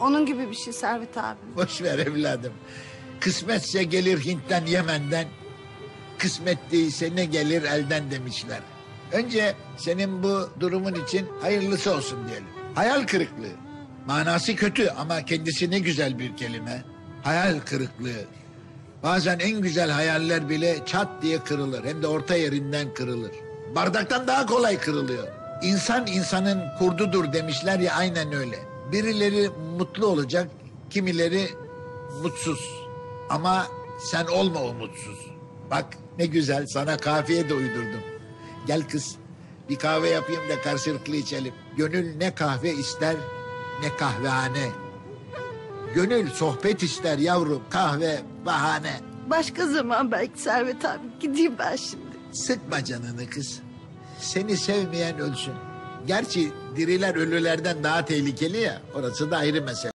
Onun gibi bir şey Servet abi. Boş ver evladım. Kısmetse gelir Hint'ten Yemen'den. Kısmet değilse ne gelir elden demişler. Önce senin bu durumun için hayırlısı olsun diyelim. Hayal kırıklığı. Manası kötü ama kendisi ne güzel bir kelime. Hayal kırıklığı. Bazen en güzel hayaller bile çat diye kırılır. Hem de orta yerinden kırılır. Bardaktan daha kolay kırılıyor. İnsan insanın kurdudur demişler ya, aynen öyle. Birileri mutlu olacak, kimileri mutsuz. Ama sen olma o mutsuz. Bak ne güzel, sana kafiye de uydurdum. Gel kız, bir kahve yapayım da karşılıklı içelim. Gönül ne kahve ister ne kahvehane. Gönül sohbet ister yavrum, kahve bahane. Başka zaman belki Servet abi. Gideyim ben şimdi. Sıkma canını kız. Seni sevmeyen ölsün. Gerçi diriler ölülerden daha tehlikeli ya, orası da ayrı mesele.